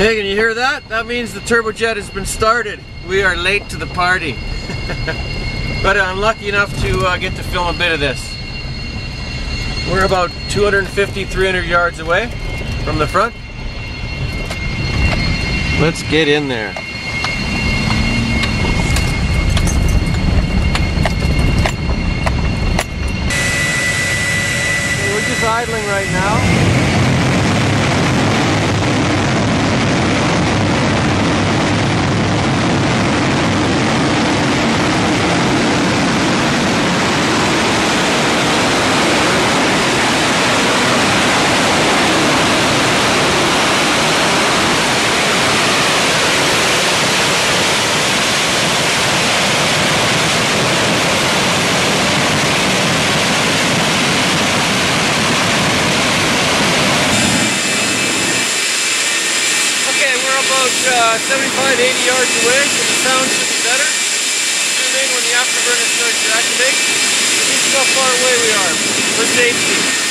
Hey, can you hear that? That means the turbojet has been started. We are late to the party. But I'm lucky enough to get to film a bit of this. We're about 250, 300 yards away from the front. Let's get in there. Okay, we're just idling right now. About 75, 80 yards away, so the sound should be better. Zoom in when the afterburner starts to activate. This is how far away we are for safety.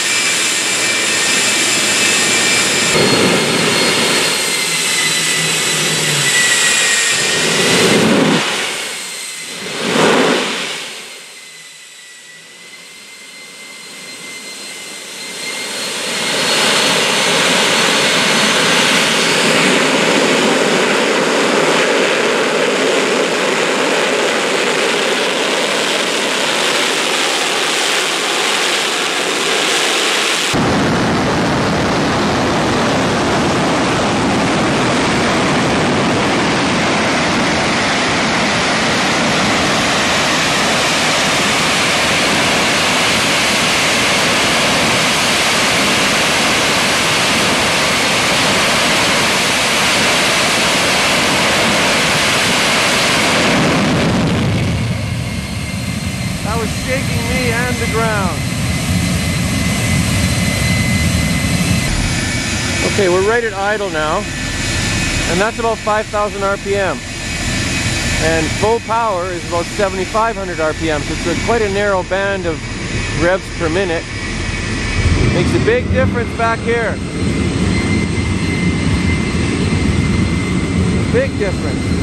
Shaking me and the ground. Okay, we're right at idle now, and that's about 5,000 RPM. And full power is about 7,500 RPM, so it's quite a narrow band of revs per minute. Makes a big difference back here. Big difference.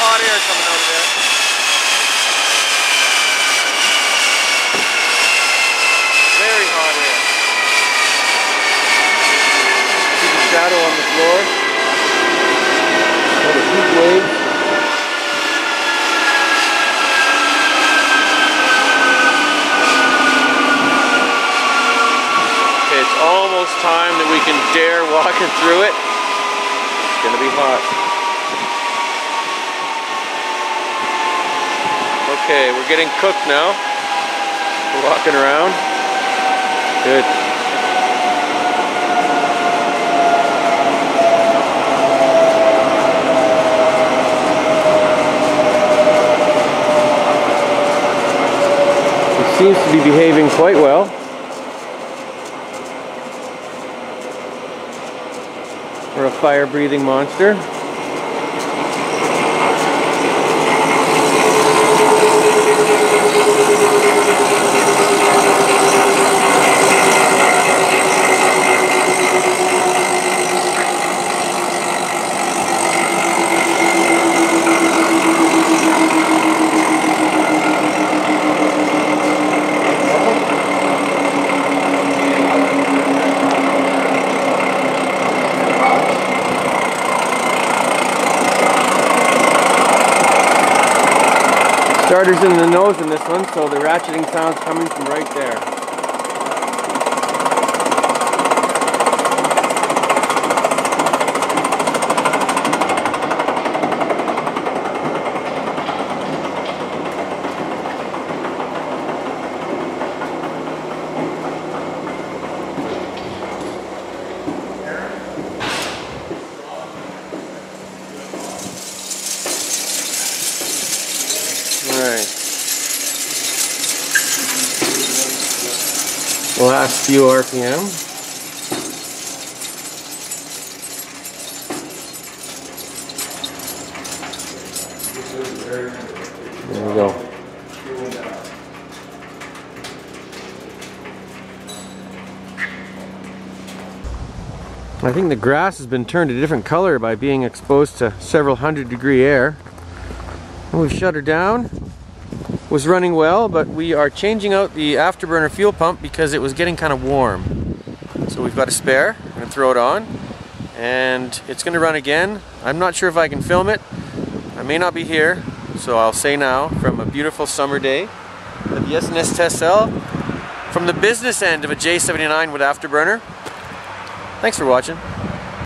hot air coming out of there. Very hot air. See the shadow on the floor? What a heat wave. Okay, it's almost time that we can dare walking through it. It's gonna be hot. Okay, we're getting cooked now. We're walking around. Good. It seems to be behaving quite well. We're a fire-breathing monster. Starter's in the nose in this one, so the ratcheting sound's coming from right there. Last few RPM. There we go. I think the grass has been turned a different color by being exposed to several 100-degree air. And we've shut her down. Was running well, but we are changing out the afterburner fuel pump because it was getting kind of warm. So we've got a spare. I'm going to throw it on and it's going to run again. I'm not sure if I can film it. I may not be here, so I'll say now, from a beautiful summer day at the SNS test cell from the business end of a J79 with afterburner. Thanks for watching.